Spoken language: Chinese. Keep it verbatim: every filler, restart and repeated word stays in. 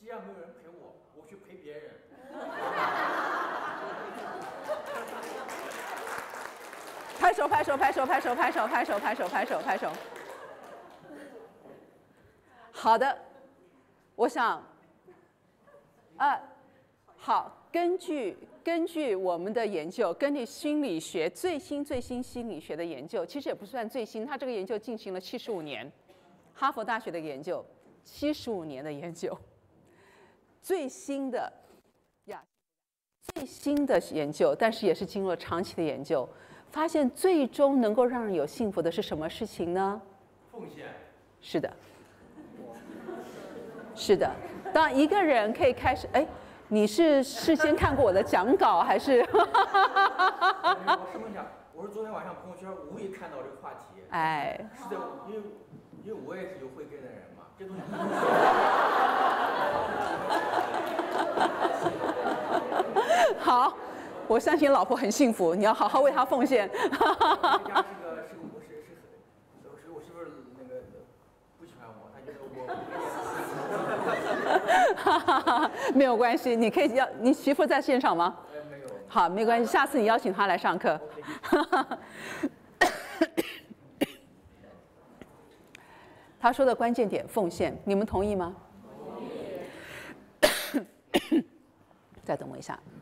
既然没有人陪我，我去陪别人。 拍手拍手拍手拍手拍手拍手拍手拍手拍手。好的，我想，啊，好，根据根据我们的研究，根据心理学最新最新心理学的研究，其实也不算最新，它这个研究进行了七十五年，哈佛大学的研究，七十五年的研究，最新的呀，最新的研究，但是也是经过长期的研究。发现最终能够让人有幸福的是什么事情呢？ 奉献。 是的，是的。当一个人可以开始，哎，你是事先看过我的讲稿还是？ 我试问一下，我是昨天晚上朋友圈无意看到这个话题。 哎。 是的，因为因为我也是有慧根的人嘛，这东西。 好。我相信老婆很幸福，你要好好为她奉献。 家是个是个我是是是我媳妇那个不喜欢我，她觉得我。 没有关系，你可以要你媳妇在现场吗？ 呃，没有。 好，没关系，下次你邀请她来上课。他说的关键点奉献，你们同意吗？同意。再等我一下。